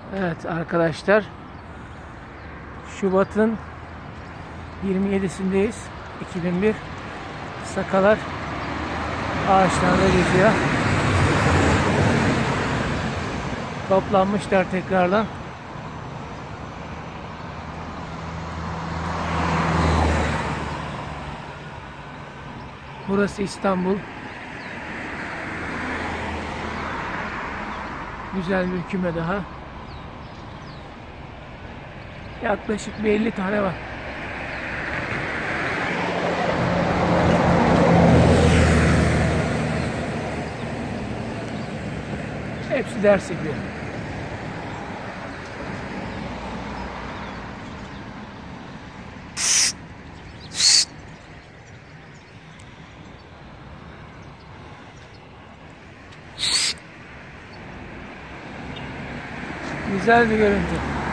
Evet arkadaşlar, Şubat'ın 27'sindeyiz. 2001. Sakalar ağaçlarda geziyor. Toplanmışlar tekrardan. Burası İstanbul. Güzel bir küme daha. Yaklaşık bir 50 tane var. Hepsi ders yapıyor. Güzel bir görüntü.